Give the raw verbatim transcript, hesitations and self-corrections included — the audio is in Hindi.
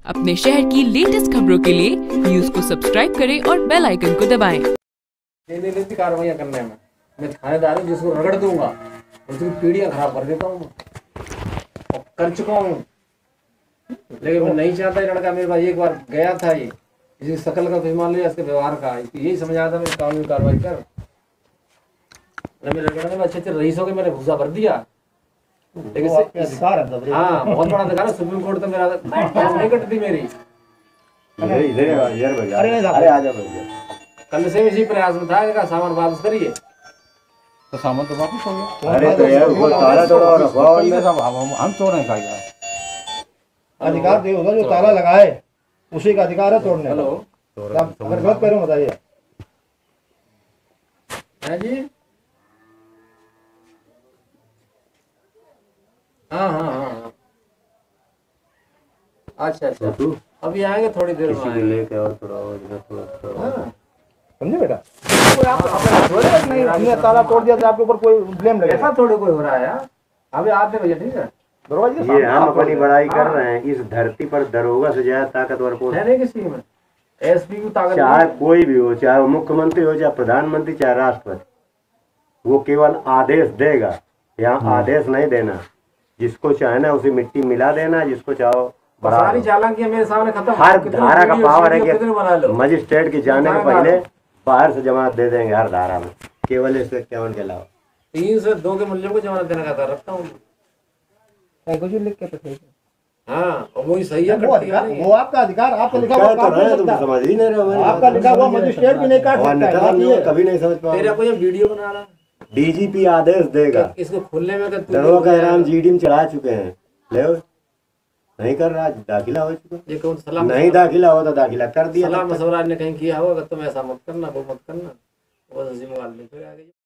अपने शहर की लेटेस्ट खबरों के लिए न्यूज को सब्सक्राइब करें और बेल आइकन को दबाएं। कार्रवाई करने में मैं थानेदार हूँ, जिसको रगड़ दूंगा उसकी पीढ़ियां खराब कर देता हूँ और कर चुका हूँ। लेकिन मैं नहीं चाहता ये लड़का मेरे पास एक बार गया था, ये इसकी शकल का कुछ मान लिया, इसके व्यवहार का यही समझा था। मैं कानूनी कार्रवाई कर मेरे रगड़ने में अच्छे अच्छे रईसों के मैंने भूसा भर दिया। लेकिन अधिकार है, हाँ बहुत बड़ा अधिकार है। सुप्रीम कोर्ट तो मेरा नहीं कटती मेरी। अरे अरे आ जाओ भैया, कल से इसी प्रयास में था कि सामान वापस करिए, तो सामान तो वापस हो गया। अरे तो यार वो ताला तोड़ा और रखवाओ में सब हम हम तोड़ने का यार अधिकार दे होगा। जो ताला लगाए उसी का अधिकार है तोड़ने। हेलो अगर गलत करूं बताइए। हैं जी? हाँ हाँ हाँ अच्छा अच्छा तू अभी आएंगे थोड़ी देर में किसी लेके और थोड़ा और इधर थोड़ा थोड़ा समझे बेटा। कोई आप अपने नहीं, हमने ताला तोड़ दिया तो आपके ऊपर कोई ब्लेम लगेगा। ऐसा थोड़ी कोई हो रहा है यार। अभी आते भैया ठीक है। ये हम अपनी बड़ाई कर रहे हैं। इस धरती पर दरोगा से ज्यादा ताकतवर कौन है? नहीं किसी में एसपी की ताकत, चाहे कोई भी हो, चाहे वो मुख्यमंत्री हो, चाहे प्रधानमंत्री, चाहे राष्ट्रपति, वो केवल आदेश देगा। यहाँ आदेश नहीं देना, जिसको चाहे ना उसे मिट्टी मिला देना, जिसको चाहो बढ़ा। सारी चालाकियां मेरे सामने खत्म। हर धारा का पावर है कि मजिस्ट्रेट की जाने के पहले बाहर से जमानत दे देंगे हर धारा में, केवल इस इक्यावन के अलावा। तीन से दो के मुल्यों को जमानत देने का था रखता हूँ। लिख के हाँ वही सही है। वो, वो आपका अधिकार, आपका लिखा हुआ काट नहीं सकता। समझ ही नहीं रहे, आपका लिखा हुआ मजिस्ट्रेट भी नहीं काट सकता है। कभी नहीं समझ पाओगे। तेरा कोई वीडियो बना रहा, डीजीपी आदेश देगा। इसको खुलने में दरोगा का नाम जीडी में चढ़ा चुके हैं। ले नहीं कर रहा, दाखिला हो चुका। ये कौन सलाह नहीं दाखिला हो तो दाखिला कर दिया। सलाह मशवरा ने कहीं किया होगा, तुम ऐसा मत करना वो मत करना, वो हंसी मजाक लेकर आ गई।